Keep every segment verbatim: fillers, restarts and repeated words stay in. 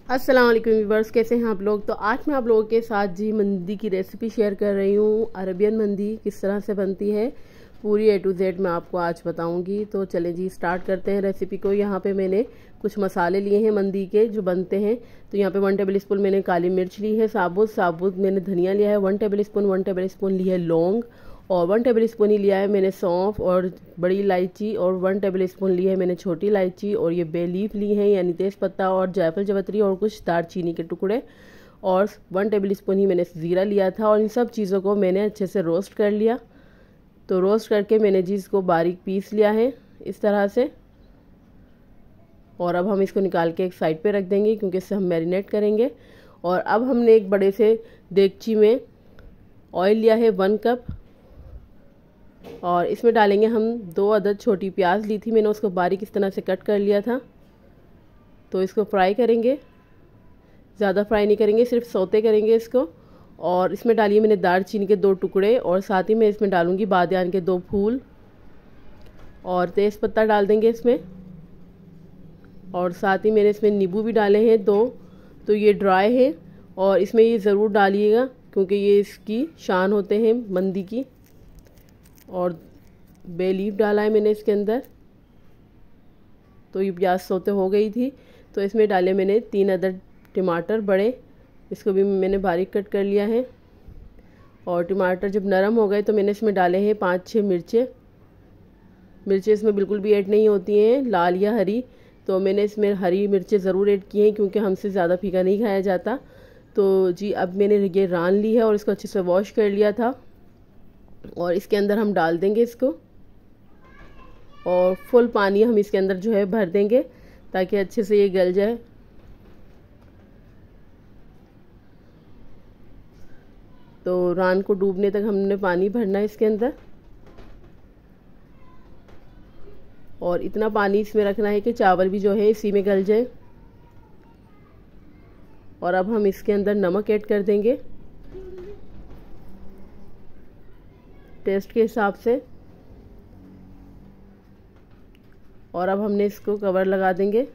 अस्सलाम वालेकुम व्यूअर्स, कैसे हैं आप लोग। तो आज मैं आप लोगों के साथ जी मंदी की रेसिपी शेयर कर रही हूँ। अरबियन मंदी किस तरह से बनती है पूरी ए टू जेड मैं आपको आज बताऊंगी। तो चलें जी स्टार्ट करते हैं रेसिपी को। यहाँ पे मैंने कुछ मसाले लिए हैं मंदी के जो बनते हैं। तो यहाँ पे वन टेबल स्पून मैंने काली मिर्च ली है, साबुत साबुत मैंने धनिया लिया है one tablespoon, one tablespoon ली है लौंग, और वन टेबल स्पून ही लिया है मैंने सौंफ और बड़ी इलायची, और वन टेबल स्पून ली है मैंने छोटी इलायची, और ये बे लीफ ली है यानी तेज़पत्ता और जायफल जवतरी और कुछ दालचीनी के टुकड़े, और वन टेबल स्पून ही मैंने ज़ीरा लिया था। और इन सब चीज़ों को मैंने अच्छे से रोस्ट कर लिया। तो रोस्ट करके मैंने जी इसको बारीक पीस लिया है इस तरह से। और अब हम इसको निकाल के एक साइड पे रख देंगे क्योंकि इससे हम मैरिनेट करेंगे। और अब हमने एक बड़े से देगची में ऑयल लिया है वन कप, और इसमें डालेंगे हम दो अदद छोटी प्याज ली थी मैंने, उसको बारीक इस तरह से कट कर लिया था। तो इसको फ्राई करेंगे, ज़्यादा फ्राई नहीं करेंगे, सिर्फ सौते करेंगे इसको। और इसमें डालिए मैंने दालचीनी के दो टुकड़े, और साथ ही मैं इसमें डालूंगी बादियान के दो फूल, और तेज़पत्ता डाल देंगे इसमें। और साथ ही मैंने इसमें नींबू भी डाले हैं दो, तो ये ड्राई है और इसमें ये ज़रूर डालिएगा क्योंकि ये इसकी शान होते हैं मंदी की। और बे लीफ डाला है मैंने इसके अंदर। तो ये प्याज सौते हो गई थी, तो इसमें डाले मैंने तीन अदद टमाटर बड़े, इसको भी मैंने बारीक कट कर लिया है। और टमाटर जब नरम हो गए तो मैंने इसमें डाले हैं पाँच छः मिर्चें। मिर्चें इसमें बिल्कुल भी ऐड नहीं होती हैं, लाल या हरी। तो मैंने इसमें हरी मिर्चें ज़रूर ऐड की हैं क्योंकि हमसे ज़्यादा फीका नहीं खाया जाता। तो जी अब मैंने ये रान ली है और इसको अच्छे से वॉश कर लिया था, और इसके अंदर हम डाल देंगे इसको। और फुल पानी हम इसके अंदर जो है भर देंगे ताकि अच्छे से ये गल जाए। तो रान को डूबने तक हमने पानी भरना है इसके अंदर, और इतना पानी इसमें रखना है कि चावल भी जो है इसी में गल जाए। और अब हम इसके अंदर नमक ऐड कर देंगे टेस्ट के हिसाब से। और अब हमने इसको कवर लगा देंगे।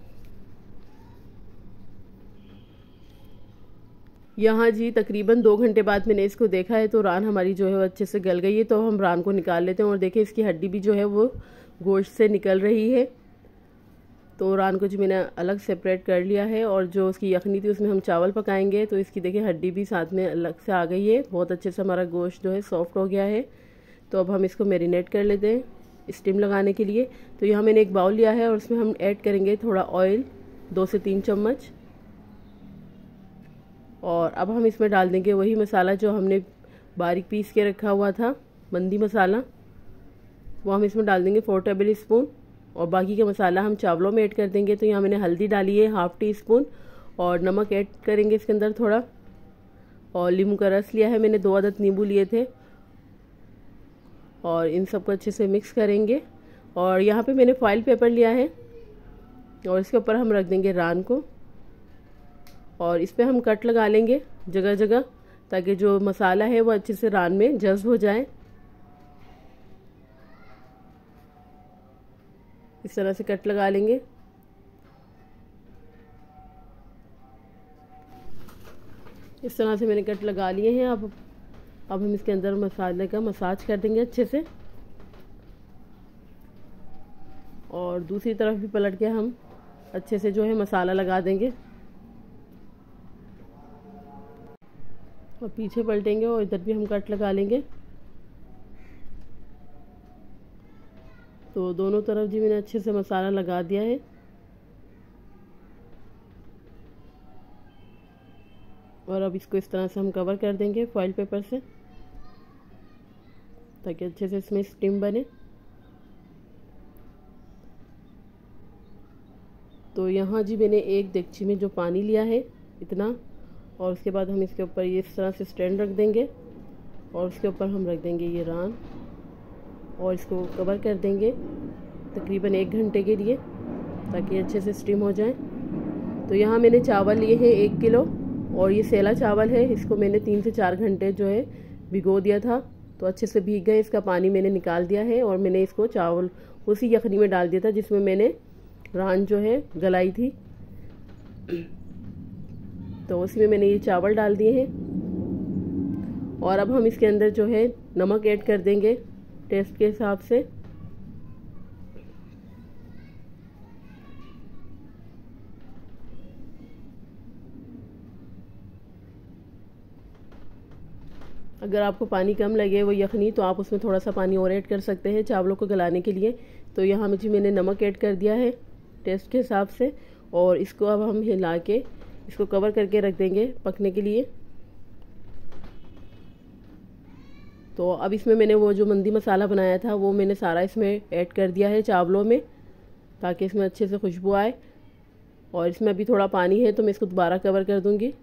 यहाँ जी तकरीबन दो घंटे बाद मैंने इसको देखा है तो रान हमारी जो है वो अच्छे से गल गई है। तो हम रान को निकाल लेते हैं, और देखिए इसकी हड्डी भी जो है वो गोश्त से निकल रही है। तो रान को जो मैंने अलग सेपरेट कर लिया है, और जो उसकी यखनी थी उसमें हम चावल पकाएंगे। तो इसकी देखिए हड्डी भी साथ में अलग से आ गई है, बहुत अच्छे से हमारा गोश्त जो है सॉफ्ट हो गया है। तो अब हम इसको मैरिनेट कर लेते हैं स्टीम लगाने के लिए। तो यहाँ मैंने एक बाउल लिया है और उसमें हम ऐड करेंगे थोड़ा ऑयल, दो से तीन चम्मच। और अब हम इसमें डाल देंगे वही मसाला जो हमने बारीक पीस के रखा हुआ था, मंदी मसाला, वो हम इसमें डाल देंगे फोर टेबल स्पून। और बाकी का मसाला हम चावलों में ऐड कर देंगे। तो यहाँ मैंने हल्दी डाली है हाफ़ टी स्पून, और नमक ऐड करेंगे इसके अंदर थोड़ा, और नींबू का रस लिया है मैंने, दो अदद नींबू लिए थे। और इन सबको अच्छे से मिक्स करेंगे। और यहाँ पे मैंने फॉइल पेपर लिया है, और इसके ऊपर हम रख देंगे रान को, और इस पर हम कट लगा लेंगे जगह जगह ताकि जो मसाला है वो अच्छे से रान में जज्ब हो जाए। इस तरह से कट लगा लेंगे। इस तरह से मैंने कट लगा लिए हैं। अब अब हम इसके अंदर मसाले का मसाज कर देंगे अच्छे से, और दूसरी तरफ भी पलट के हम अच्छे से जो है मसाला लगा देंगे, और पीछे पलटेंगे और इधर भी हम कट लगा लेंगे। तो दोनों तरफ जी मैंने अच्छे से मसाला लगा दिया है। और अब इसको इस तरह से हम कवर कर देंगे फॉइल पेपर से ताकि अच्छे से इसमें स्टीम बने। तो यहाँ जी मैंने एक देगची में जो पानी लिया है इतना, और उसके बाद हम इसके ऊपर ये इस तरह से स्टैंड रख देंगे, और उसके ऊपर हम रख देंगे ये रान, और इसको कवर कर देंगे तकरीबन एक घंटे के लिए ताकि अच्छे से स्टीम हो जाए। तो यहाँ मैंने चावल लिए हैं एक किलो, और ये सेला चावल है, इसको मैंने तीन से चार घंटे जो है भिगो दिया था। तो अच्छे से भीग गए, इसका पानी मैंने निकाल दिया है, और मैंने इसको चावल उसी यखनी में डाल दिया था जिसमें मैंने रान जो है गलाई थी। तो उसी में मैंने ये चावल डाल दिए हैं और अब हम इसके अंदर जो है नमक ऐड कर देंगे टेस्ट के हिसाब से। अगर आपको पानी कम लगे वो यखनी तो आप उसमें थोड़ा सा पानी और ऐड कर सकते हैं चावलों को गलाने के लिए। तो यहाँ मुझे मैंने नमक ऐड कर दिया है टेस्ट के हिसाब से और इसको अब हम हिला के इसको कवर करके रख देंगे पकने के लिए। तो अब इसमें मैंने वो जो मंदी मसाला बनाया था वो मैंने सारा इसमें ऐड कर दिया है चावलों में, ताकि इसमें अच्छे से खुशबू आए। और इसमें अभी थोड़ा पानी है तो मैं इसको दोबारा कवर कर दूंगी।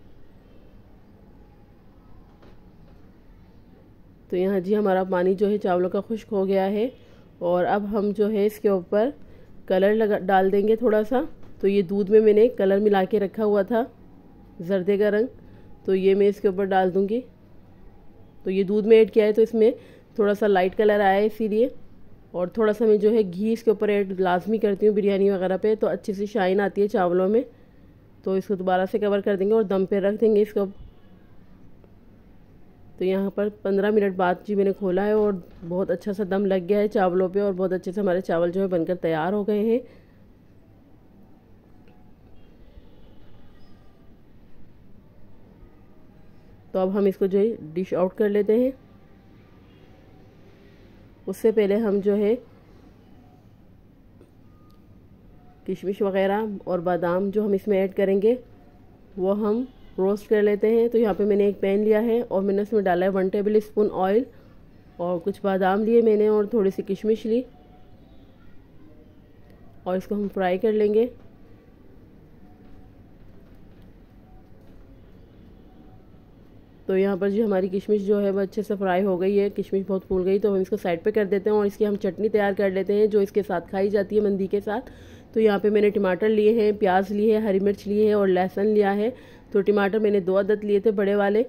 तो यहाँ जी हमारा पानी जो है चावलों का खुश्क हो गया है और अब हम जो है इसके ऊपर कलर लगा डाल देंगे थोड़ा सा। तो ये दूध में मैंने कलर मिला के रखा हुआ था जर्दे का रंग, तो ये मैं इसके ऊपर डाल दूंगी। तो ये दूध में ऐड किया है तो इसमें थोड़ा सा लाइट कलर आया है इसीलिए। और थोड़ा सा मैं जो है घी इसके ऊपर ऐड लाजमी करती हूँ बिरयानी वगैरह पे, तो अच्छी सी शाइन आती है चावलों में। तो इसको दोबारा से कवर कर देंगे और दम पे रख देंगे इसको। तो यहाँ पर पंद्रह मिनट बाद जी मैंने खोला है और बहुत अच्छा सा दम लग गया है चावलों पे और बहुत अच्छे से हमारे चावल जो है बनकर तैयार हो गए हैं। तो अब हम इसको जो है डिश आउट कर लेते हैं। उससे पहले हम जो है किशमिश वगैरह और बादाम जो हम इसमें ऐड करेंगे वो हम रोस्ट कर लेते हैं। तो यहाँ पे मैंने एक पैन लिया है और मैंने उसमें डाला है वन टेबल स्पून ऑयल और कुछ बादाम लिए मैंने और थोड़ी सी किशमिश ली और इसको हम फ्राई कर लेंगे। तो यहाँ पर जो हमारी किशमिश जो है वो अच्छे से फ्राई हो गई है, किशमिश बहुत फूल गई। तो हम इसको साइड पे कर देते हैं और इसकी हम चटनी तैयार कर लेते हैं जो इसके साथ खाई जाती है मंदी के साथ। तो यहाँ पे मैंने टमाटर लिए हैं, प्याज लिए है, हरी मिर्च लिए है और लहसुन लिया है। तो टमाटर मैंने दो अदद लिए थे बड़े वाले,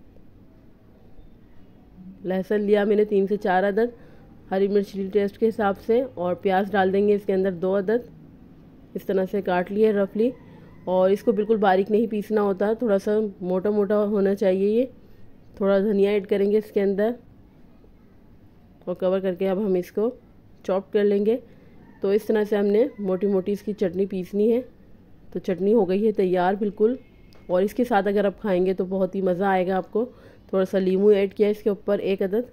लहसुन लिया मैंने तीन से चार अदद, हरी मिर्च ली टेस्ट के हिसाब से और प्याज डाल देंगे इसके अंदर दो अदद। इस तरह से काट लिए रफली और इसको बिल्कुल बारीक नहीं पीसना होता, थोड़ा सा मोटा मोटा होना चाहिए ये। थोड़ा धनिया ऐड करेंगे इसके अंदर और कवर करके अब हम इसको चॉप कर लेंगे। तो इस तरह से हमने मोटी मोटी इसकी चटनी पीसनी है। तो चटनी हो गई है तैयार बिल्कुल, और इसके साथ अगर आप खाएंगे तो बहुत ही मज़ा आएगा आपको। थोड़ा सा लीमू ऐड किया इसके ऊपर एक अदद।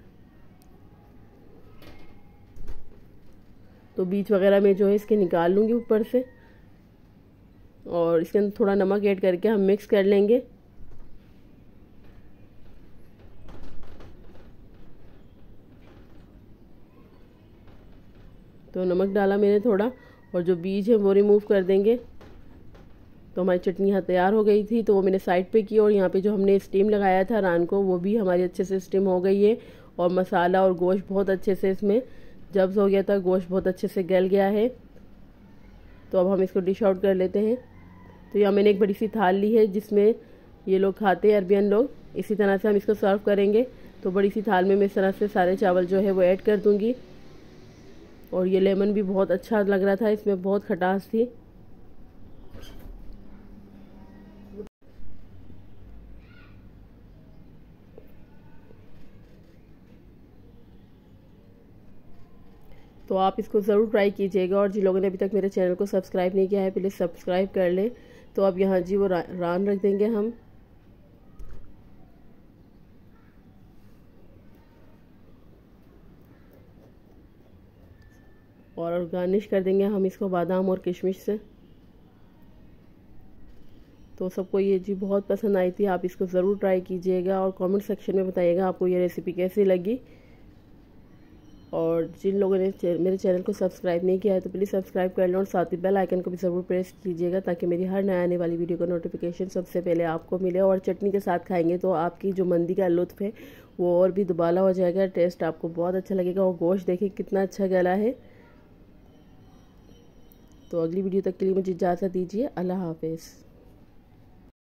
तो बीज वगैरह में जो है इसके निकाल लूँगी ऊपर से और इसके अंदर थोड़ा नमक ऐड करके हम मिक्स कर लेंगे। तो नमक डाला मैंने थोड़ा और जो बीज है वो रिमूव कर देंगे। तो हमारी चटनी यहाँ तैयार हो गई थी तो वो मैंने साइड पे की और यहाँ पे जो हमने स्टीम लगाया था रान को वो भी हमारी अच्छे से स्टीम हो गई है और मसाला और गोश्त बहुत अच्छे से इसमें जब्स हो गया था, गोश्त बहुत अच्छे से गल गया है। तो अब हम इसको डिश आउट कर लेते हैं। तो यहाँ मैंने एक बड़ी सी थाल ली है जिसमें ये लोग खाते हैं अरबियन लोग, इसी तरह से हम इसको सर्व करेंगे। तो बड़ी सी थाल में मैं इस तरह से सारे चावल जो है वो ऐड कर दूँगी और ये लेमन भी बहुत अच्छा लग रहा था, इसमें बहुत खटास थी। तो आप इसको ज़रूर ट्राई कीजिएगा और जिन लोगों ने अभी तक मेरे चैनल को सब्सक्राइब नहीं किया है प्लीज़ सब्सक्राइब कर लें। तो अब यहाँ जी वो रा, रान रख देंगे हम और गार्निश कर देंगे हम इसको बादाम और किशमिश से। तो सबको ये जी बहुत पसंद आई थी, आप इसको ज़रूर ट्राई कीजिएगा और कमेंट सेक्शन में बताइएगा आपको ये रेसिपी कैसी लगी। और जिन लोगों ने मेरे चैनल को सब्सक्राइब नहीं किया है तो प्लीज़ सब्सक्राइब कर लें और साथ ही बेल आइकन को भी ज़रूर प्रेस कीजिएगा ताकि मेरी हर नया आने वाली वीडियो का नोटिफिकेशन सबसे पहले आपको मिले। और चटनी के साथ खाएंगे तो आपकी जो मंदी का लुत्फ़ है वो और भी दुबाला हो जाएगा, टेस्ट आपको बहुत अच्छा लगेगा। और गोश्त देखिए कितना अच्छा गला है। तो अगली वीडियो तक के लिए मुझे इजाज़त दीजिए, अल्लाह हाफिज़।